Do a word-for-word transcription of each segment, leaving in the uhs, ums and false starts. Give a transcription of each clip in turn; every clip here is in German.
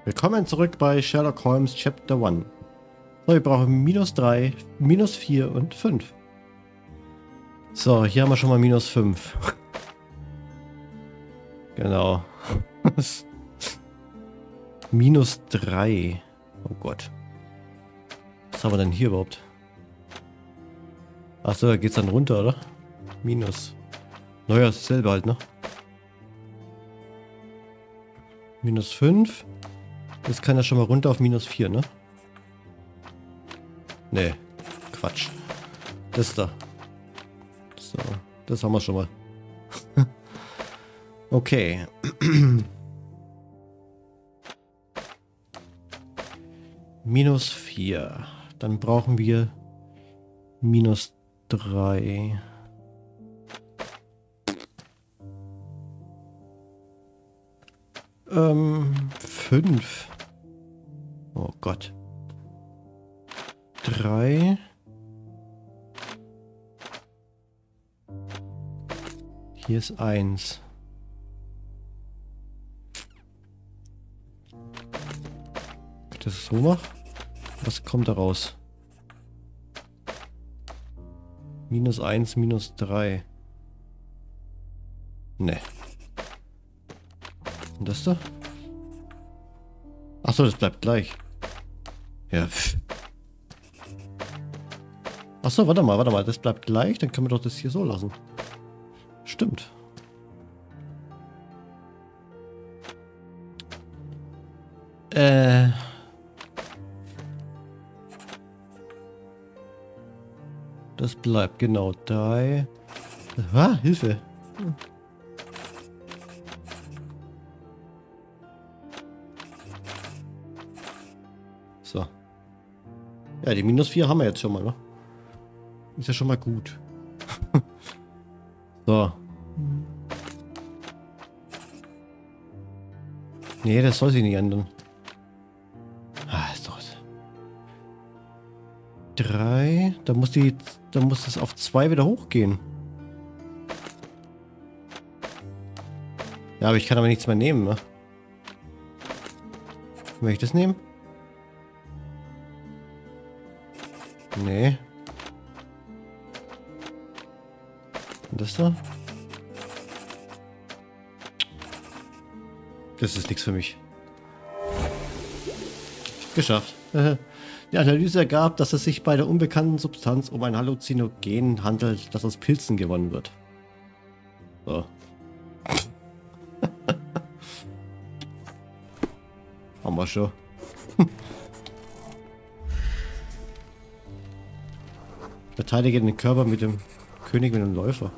Willkommen zurück bei Sherlock Holmes Chapter eins. So, wir brauchen minus drei, minus vier und fünf. So, hier haben wir schon mal minus fünf. Genau. minus drei. Oh Gott. Was haben wir denn hier überhaupt? Achso, da geht's dann runter, oder? Minus. Naja, ist dasselbe halt, ne? Minus fünf. Das kann ja schon mal runter auf minus vier, ne? Nee, Quatsch. Das da. So, das haben wir schon mal. Okay. Minus vier. Dann brauchen wir minus drei. Ähm, fünf. Oh Gott. Drei. Hier ist eins. Wenn ich das so mache, was kommt da raus? Minus eins, minus drei. Ne. Und das da? Achso, das bleibt gleich. Ja. Achso, warte mal, warte mal. Das bleibt gleich. Dann können wir doch das hier so lassen. Stimmt. Äh. Das bleibt genau drei. Ah, Hilfe. Hm. So. Ja, die minus vier haben wir jetzt schon mal, ne? Ist ja schon mal gut. So. Nee, das soll sich nicht ändern. Ah, ist doch... Drei. Da muss die... Da muss das auf zwei wieder hochgehen. Ja, aber ich kann aber nichts mehr nehmen, ne? Will ich das nehmen? Nee. Und das da? Das ist nichts für mich. Geschafft. Die Analyse ergab, dass es sich bei der unbekannten Substanz um ein Halluzinogen handelt, das aus Pilzen gewonnen wird. So. Haben wir schon. Verteidige den Körper mit dem König mit dem Läufer.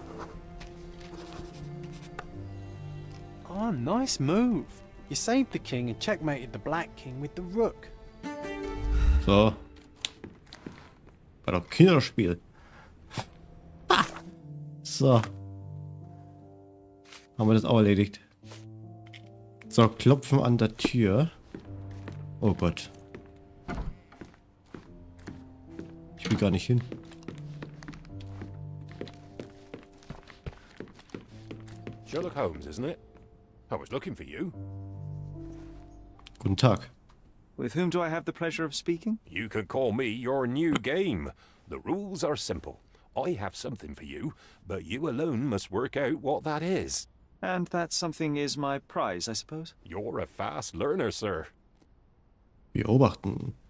Oh, nice move. You saved the king and checkmated the Black King with the rook. So. War doch Kinderspiel. Ah. So. Haben wir das auch erledigt. So, klopfen an der Tür. Oh Gott. Ich will gar nicht hin. Sherlock Holmes, isn't it? I was looking for you. Guten Tag. With whom do I have the pleasure of speaking? You can call me your new game. The rules are simple. I have something for you, but you alone must work out what that is. And that something is my prize, I suppose? You're a fast learner, sir. Beobachten.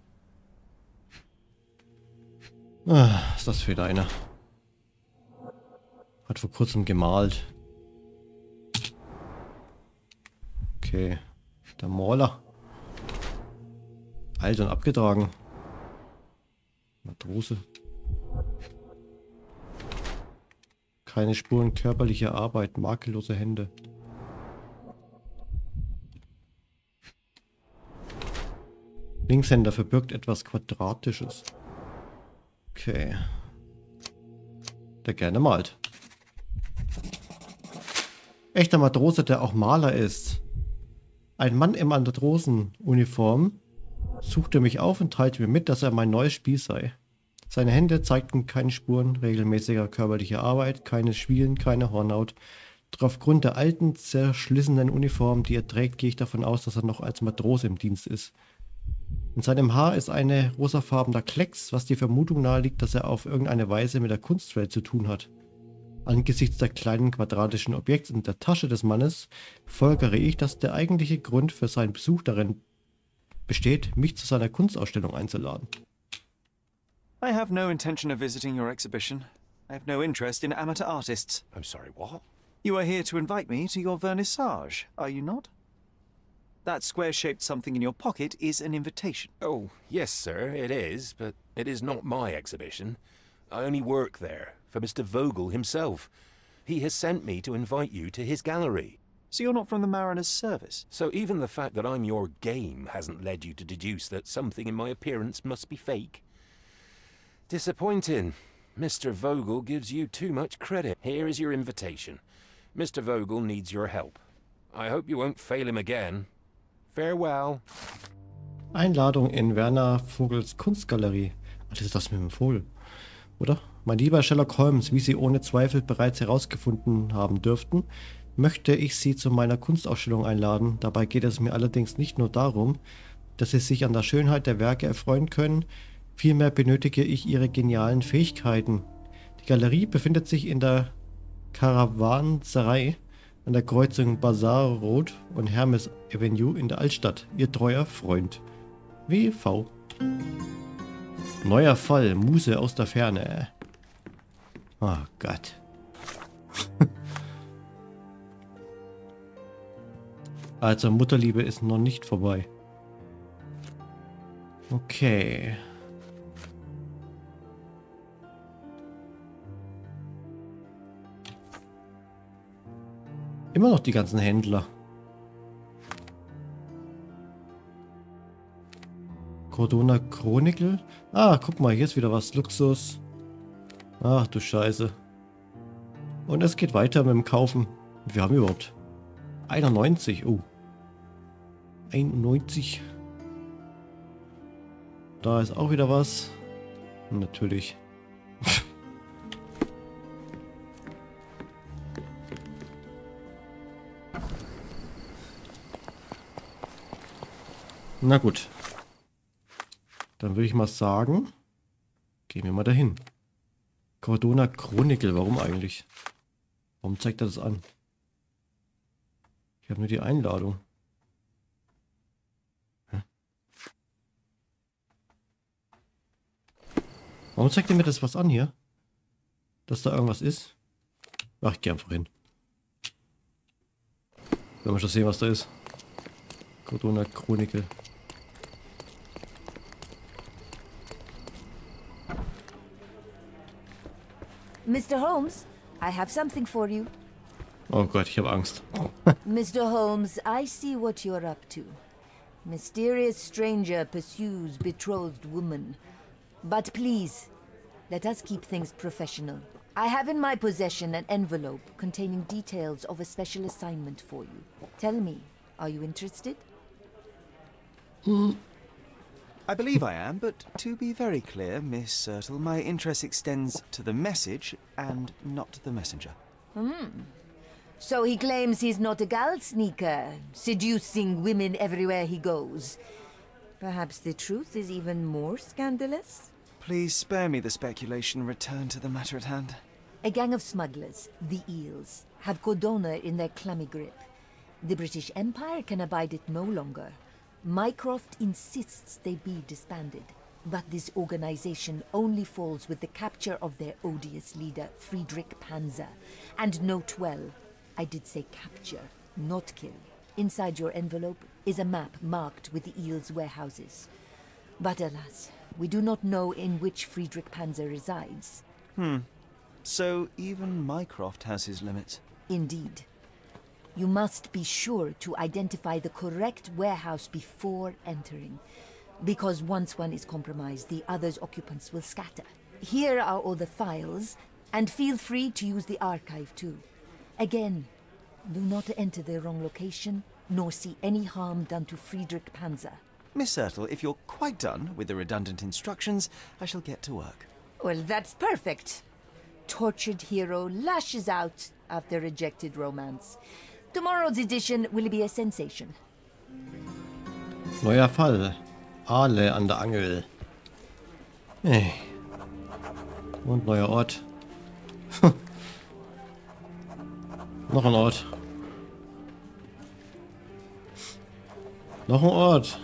Ah, ist das wieder einer. Hat vor kurzem gemalt. Okay. Der Maler. Alt und abgetragen. Matrose. Keine Spuren körperlicher Arbeit, makellose Hände. Linkshänder verbirgt etwas Quadratisches. Okay. Der gerne malt. Echter Matrose, der auch Maler ist. Ein Mann in Matrosenuniform suchte mich auf und teilte mir mit, dass er mein neues Spiel sei. Seine Hände zeigten keine Spuren regelmäßiger körperlicher Arbeit, keine Schwielen, keine Hornhaut, Aufgrund der alten, zerschlissenen Uniform, die er trägt, gehe ich davon aus, dass er noch als Matrose im Dienst ist. In seinem Haar ist eine rosafarbener Klecks, was die Vermutung naheliegt, dass er auf irgendeine Weise mit der Kunstwelt zu tun hat. Angesichts der kleinen quadratischen Objekts in der Tasche des Mannes folgere ich, dass der eigentliche Grund für seinen Besuch darin besteht, mich zu seiner Kunstausstellung einzuladen. I have no intention of visiting your exhibition. I have no interest in amateur artists. I'm sorry, what? You are here to invite me to your vernissage, are you not? That square-shaped something in your pocket is an invitation. Oh, yes, sir, it is, but it is not my exhibition. I only work there, for Mister Vogel himself. He has sent me to invite you to his gallery. So you're not from the Mariner's Service? So even the fact that I'm your game hasn't led you to deduce that something in my appearance must be fake? Disappointing. Mister Vogel gives you too much credit. Here is your invitation. Mister Vogel needs your help. I hope you won't fail him again. Farewell. Einladung in Werner Vogels Kunstgalerie. Ach, das ist das mit dem Vogel, oder? Mein lieber Sherlock Holmes, wie Sie ohne Zweifel bereits herausgefunden haben dürften, möchte ich Sie zu meiner Kunstausstellung einladen. Dabei geht es mir allerdings nicht nur darum, dass Sie sich an der Schönheit der Werke erfreuen können, vielmehr benötige ich Ihre genialen Fähigkeiten. Die Galerie befindet sich in der Karawanserei an der Kreuzung Bazaar Road und Hermes Avenue in der Altstadt. Ihr treuer Freund. W V. Neuer Fall. Muse aus der Ferne. Oh Gott. Also Mutterliebe ist noch nicht vorbei. Okay. Immer noch die ganzen Händler. Cordona Chronicle. Ah, guck mal, hier ist wieder was. Luxus. Ach du Scheiße. Und es geht weiter mit dem Kaufen. Wir haben überhaupt einundneunzig. Oh. einundneunzig. Da ist auch wieder was. Natürlich. Na gut. Dann würde ich mal sagen, gehen wir mal dahin. Cordona Chronicle, warum eigentlich? Warum zeigt er das an? Ich habe nur die Einladung. Hä? Warum zeigt er mir das was an hier? Dass da irgendwas ist? Ach, ich gehe einfach hin. Wenn wir schon sehen, was da ist. Cordona Chronicle. Mister Holmes, I have something for you. Oh Gott, ich habe Angst. Mister Holmes, I see what you're up to. Mysterious stranger pursues betrothed woman. But please, let us keep things professional. I have in my possession an envelope containing details of a special assignment for you. Tell me, are you interested? I believe I am, but to be very clear, Miss Sertle, my interest extends to the message and not the messenger. Hmm. So he claims he's not a gal sneaker, seducing women everywhere he goes. Perhaps the truth is even more scandalous? Please spare me the speculation and return to the matter at hand. A gang of smugglers, the Eels, have Cordona in their clammy grip. The British Empire can abide it no longer. Mycroft insists they be disbanded, but this organization only falls with the capture of their odious leader, Friedrich Panzer. And note well, I did say capture, not kill. Inside your envelope is a map marked with the Eels' warehouses. But alas, we do not know in which Friedrich Panzer resides. Hmm. So even Mycroft has his limits. Indeed. You must be sure to identify the correct warehouse before entering, because once one is compromised, the other's occupants will scatter. Here are all the files, and feel free to use the archive too. Again, do not enter the wrong location, nor see any harm done to Friedrich Panzer. Miss Sertle, if you're quite done with the redundant instructions, I shall get to work. Well, that's perfect. tortured hero lashes out after rejected romance. Tomorrow's edition will be a sensation. Neuer Fall. Aale an der Angel. Hey. Und neuer Ort. Noch ein Ort. Noch ein Ort.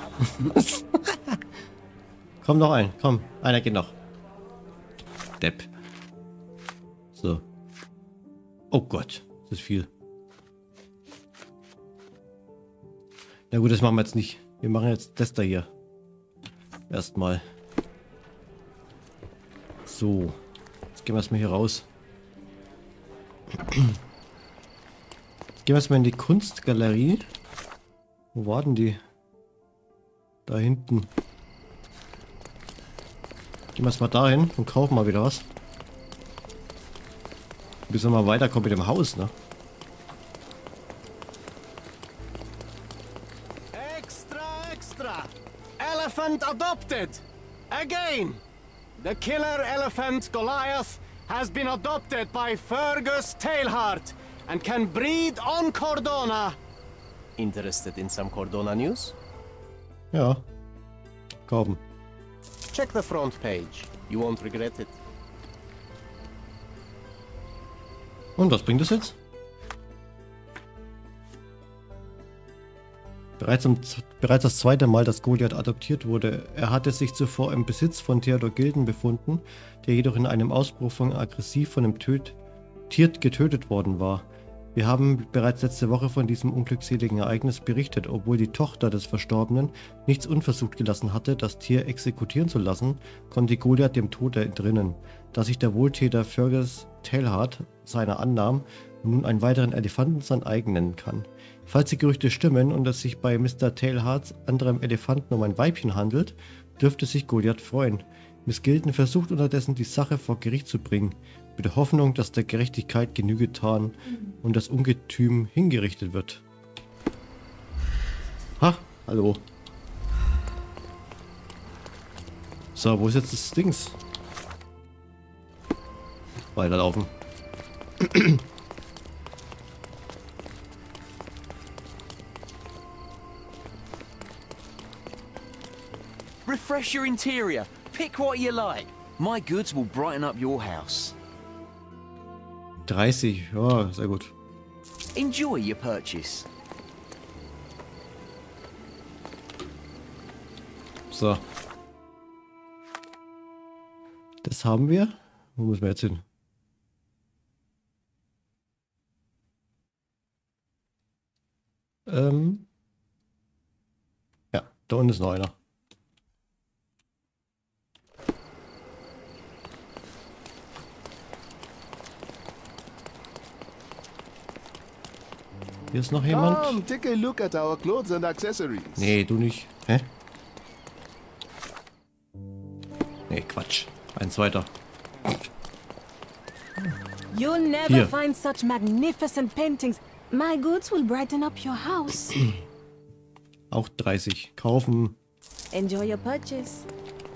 Komm noch ein. Komm. Einer geht noch. Depp. So. Oh Gott. Das ist viel. Na gut, das machen wir jetzt nicht. Wir machen jetzt das da hier. Erstmal. So. Jetzt gehen wir erstmal hier raus. Jetzt gehen wir erstmal in die Kunstgalerie. Wo war denn die? Da hinten. Gehen wir erstmal dahin und kaufen mal wieder was. Bis wir mal weiterkommen mit dem Haus, ne? Extra, extra! Elephant adopted! Again! The killer elephant Goliath has been adopted by Fergus Tailheart and can breed on Cordona. Interested in some Cordona news? Ja. Kaufen. Check the front page. You won't regret it. Und was bringt das jetzt? Bereits, um, bereits das zweite Mal, dass Goliath adoptiert wurde. Er hatte sich zuvor im Besitz von Theodor Gilden befunden, der jedoch in einem Ausbruch von aggressiv von einem Töt Tier getötet worden war. Wir haben bereits letzte Woche von diesem unglückseligen Ereignis berichtet. Obwohl die Tochter des Verstorbenen nichts unversucht gelassen hatte, das Tier exekutieren zu lassen, konnte Goliath dem Tode entrinnen. Da sich der Wohltäter Fergus Tailheart seiner annahm und nun einen weiteren Elefanten sein eigen nennen kann. Falls die Gerüchte stimmen und es sich bei Mister Tailhearts anderem Elefanten um ein Weibchen handelt, dürfte sich Goliath freuen. Miss Gilden versucht unterdessen, die Sache vor Gericht zu bringen, mit der Hoffnung, dass der Gerechtigkeit Genüge getan und das Ungetüm hingerichtet wird. Ha, hallo. So, wo ist jetzt das Dings? Weiterlaufen. Refresh your interior. Pick what you like. My goods will brighten up your house. dreißig, ja, sehr gut. Enjoy your purchase. So. Das haben wir. Wo müssen wir jetzt hin? Ähm. Ja, da unten ist noch einer. Hier ist noch jemand. Come, take a look at our clothes and accessories. Nee, du nicht. Hä? Nee, Quatsch. Eins weiter. You'll never Hier. find such magnificent paintings. My goods will brighten up your house. Auch dreißig. Kaufen. Enjoy your purchase.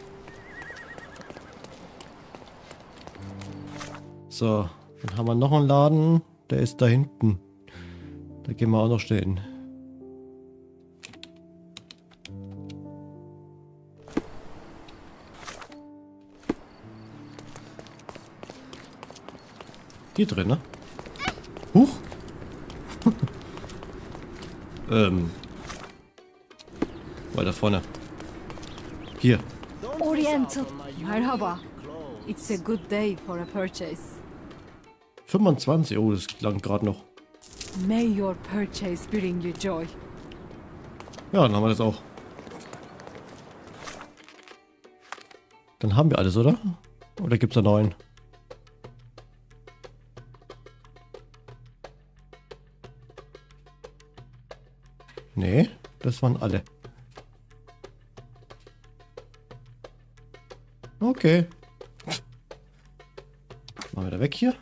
So, dann haben wir noch einen Laden. Der ist da hinten. Da gehen wir auch noch schnell hin. Hier drin, ne? Huch! ähm. Weiter vorne. Hier. Oriental. Marhaba. It's a good day for a purchase. fünfundzwanzig. Oh, das langt gerade noch. May your purchase bring you joy. Ja, dann haben wir das auch. Dann haben wir alles, oder? Oder gibt es da neuen? Nee, das waren alle. Okay. Mal wieder weg hier.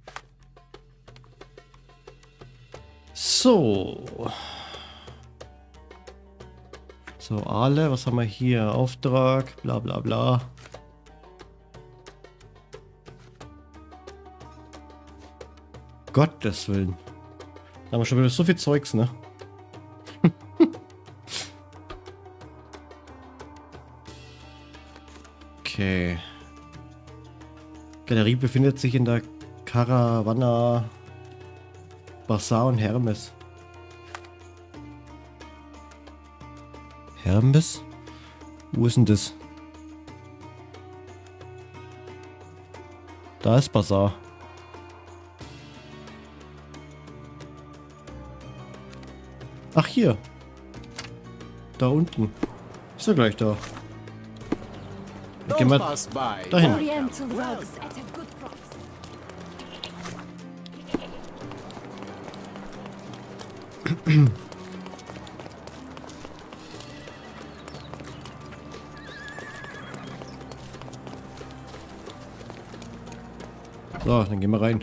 So. So, Aale, was haben wir hier? Auftrag, bla bla bla. Gottes Willen. Da haben wir schon wieder so viel Zeugs, ne? Okay. Galerie befindet sich in der Caravana Bazaar und Hermes. Hermes? Wo ist denn das? Da ist Bazaar. Ach, hier. Da unten. Ist er gleich da. Dann gehen wir dahin. Oriental rugs at a good price. So, dann gehen wir rein.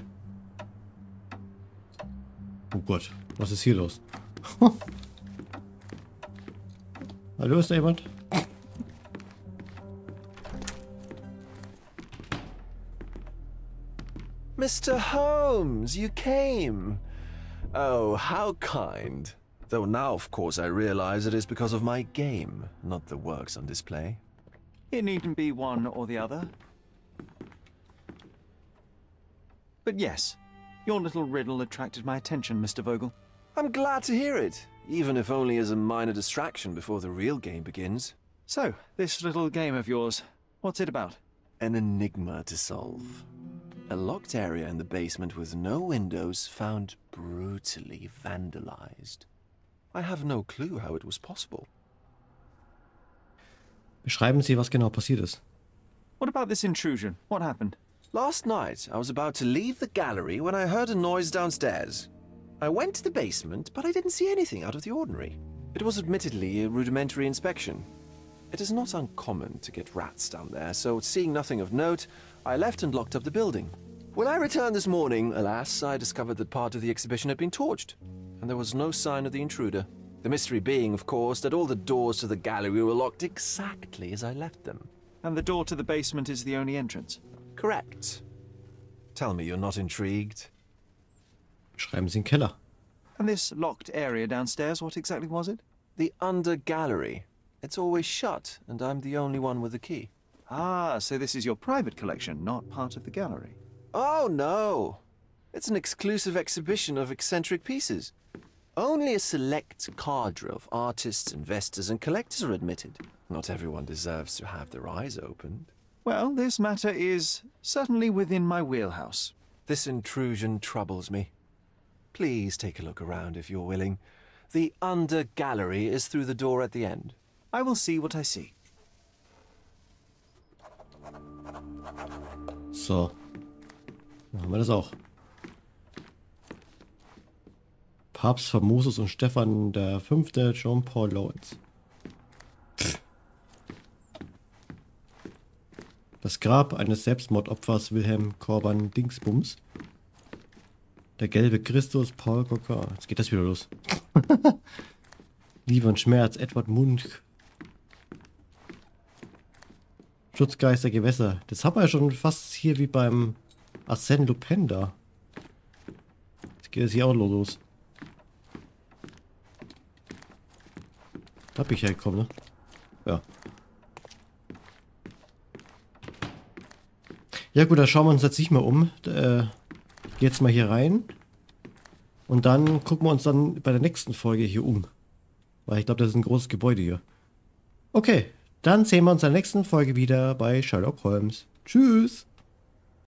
Oh Gott, was ist hier los? Hallo, ist da jemand? Mister Holmes, you came. Oh, how kind. Though now, of course, I realize it is because of my game, not the works on display. It needn't be one or the other. But yes, your little riddle attracted my attention, Mister Vogel. I'm glad to hear it, even if only as a minor distraction before the real game begins. So, this little game of yours, what's it about? An enigma to solve. A locked area in the basement with no windows found brutally vandalized. I have no clue how it was possible. Beschreiben Sie, was genau passiert ist. What about this intrusion? What happened? Last night, I was about to leave the gallery when I heard a noise downstairs. I went to the basement, but I didn't see anything out of the ordinary. It was admittedly a rudimentary inspection. It is not uncommon to get rats down there, so seeing nothing of note, I left and locked up the building. When I returned this morning, alas, I discovered that part of the exhibition had been torched, and there was no sign of the intruder. The mystery being, of course, that all the doors to the gallery were locked exactly as I left them. And the door to the basement is the only entrance? Correct. Tell me you're not intrigued. Beschreiben Sie den Keller. And this locked area downstairs, what exactly was it? The under gallery. It's always shut, and I'm the only one with the key. Ah, so this is your private collection, not part of the gallery. Oh, no. It's an exclusive exhibition of eccentric pieces. Only a select cadre of artists, investors, and collectors are admitted. Not everyone deserves to have their eyes opened. Well, this matter is certainly within my wheelhouse. This intrusion troubles me. Please take a look around if you're willing. The under gallery is through the door at the end. I will see what I see. So. Dann haben wir das auch. Papst Famosus und Stefan der Fünfte, John Paul Lawrence. Das Grab eines Selbstmordopfers Wilhelm Korban Dingsbums. Der gelbe Christus Paul Cocker. Jetzt geht das wieder los. Liebe und Schmerz Edward Munch. Schutzgeist der Gewässer. Das haben wir ja schon fast hier wie beim Arsène Lupin da. Jetzt geht es hier auch los. Da hab ich hergekommen, ne? Ja. Ja gut, dann schauen wir uns jetzt nicht mehr um. Äh, geh jetzt mal hier rein. Und dann gucken wir uns dann bei der nächsten Folge hier um. Weil ich glaube, das ist ein großes Gebäude hier. Okay, dann sehen wir uns in der nächsten Folge wieder bei Sherlock Holmes. Tschüss!